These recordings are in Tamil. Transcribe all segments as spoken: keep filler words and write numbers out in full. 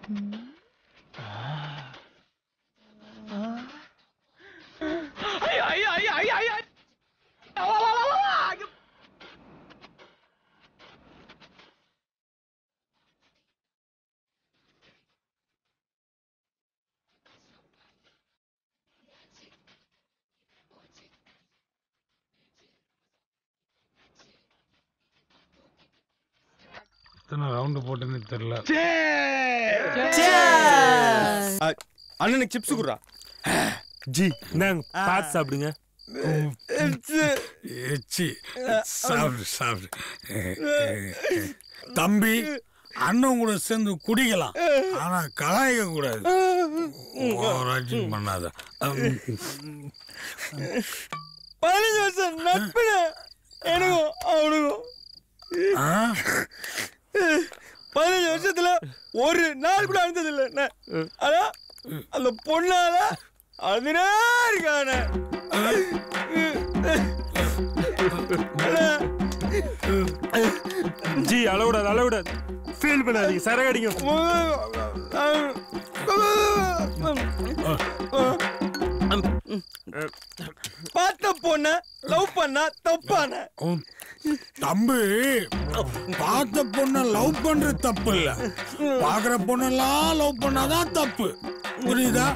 ரவுண்ட் போட்டுன்னு தெரியல. அண்ணனுக்கு சிப்ஸ் குடுறா. ஜி நாங்க பாத்து சாப்பிடுங்க. சாப்பிடு சாப்பிடு. தம்பி அண்ணன் கூட சேர்ந்து குடிக்கலாம், ஆனா கலாய்க்க கூடாது. பண்ணாத. பதினஞ்சு வருஷம் நட்புல எனக்கும் அவனுக்கும் பதினஞ்சு வருஷத்துல ஒரு நாள் கூட அழுந்தது இல்லை. ஆனா அந்த பொண்ணால அதுனே இருக்கான. ஜி அளவிடாது அளவிடாது. ஃபீல் பண்ணாதீங்க, சரகடிங்க. பார்த்த பொண்ண லவ் பண்ணா தப்பான. தம்பி பார்த்த பொண்ண லவ் பண்றது தப்பு இல்ல, பாக்குற பொண்ணெல்லாம் லவ் பண்ணாதான் தப்பு. புரியுதா?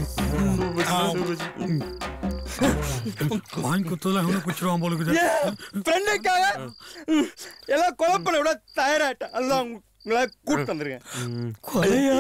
வாங்கி குத்துலாம் குச்சிருவான் போல இருக்குது. ஃப்ரெண்டுக்காக எல்லாம் கொலை பண்ண விட தயாராயிட்டேன். அதுதான் உங்களை கூட்டு வந்திருக்கேன். கொலையா?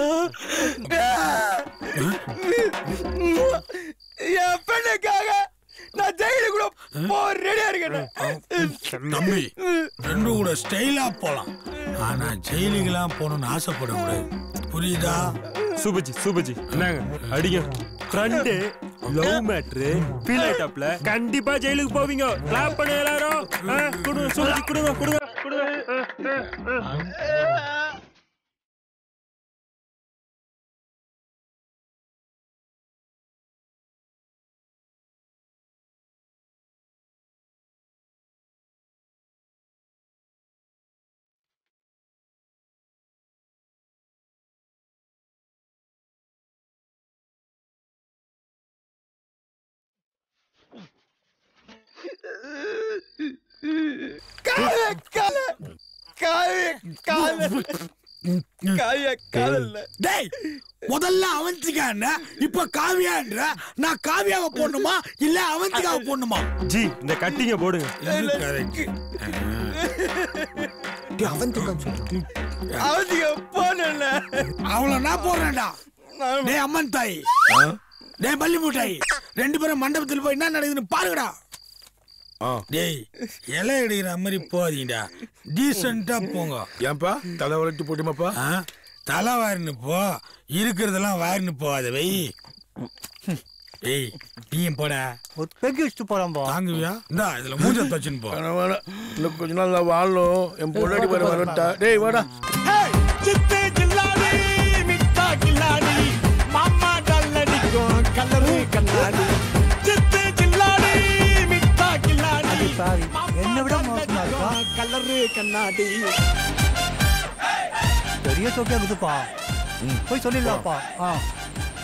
என் ஃப்ரெண்டுக்காக நான் ஜெயிலு கூட போ ரெடியா இருக்கேன். தம்பி ரெண்டு கூட ஸ்டைலா போலாம், ஆனா ஜெயிலுக்கெல்லாம் போகணும்னு ஆசைப்படக்கூடாது. புரியுதா? சூப்பர்ஜி சூப்பர்ஜி. என்னங்க அடிங்க. ஃப்ரெண்டு லவ் மேட்ரு ஃபீல் ஆயிட்டாப்ல, கண்டிப்பா ஜெயிலுக்கு போவீங்க. கிளாப் பண்ண எல்லாரும். கொடுங்க சூப்பர்ஜி, கொடுங்க கொடுங்க கொடுங்க. முதல்ல அவந்திகா, இப்ப காவியான்ற. நான் காவியாவை போடணுமா இல்ல அவந்திகாவை போடணுமா? ஜி இந்த கட்டிங்க போடுங்க. அவளை நான் போடுறேன்டா. டேய் அம்மன் தாய், டேய் பள்ளி மூட்டாய், ரெண்டு பேரும் மண்டபத்தில் போய் என்ன நடக்குதுன்னு பாருங்கடா. டேய் இலை எடுக்கிற மாதிரி போதீங்கடா, டீசெண்டா போங்க. ஏன்பா தலை வளர்த்து போட்டுமாப்பா? தலை வாரின்னு போ, இருக்கிறதெல்லாம் வாரின்னு போகாத. வை ஏய் நீயும் போட. ஒரு பெக்கி வச்சுட்டு போறான்பா. தாங்குவியா? இந்தா இதுல மூஞ்ச தச்சுன்னு போ. இன்னும் கொஞ்ச நாள் நான் வாழணும். என் பொண்டாட்டி வர வரட்டா. டேய் வாடா. சித்தே கில்லாடி மிட்டா கில்லாடி மாமா டல்லடிக்கும் கல்லறு கண்ணாடி. சித்தே கில்லாடி மிட்டா கில்லாடி சாரி என்ன விட மோசமா இருக்கா கல்லறு கண்ணாடி. பெரிய சோக்கியா இருக்குதுப்பா, போய் சொல்லிடலாம்ப்பா. ஆ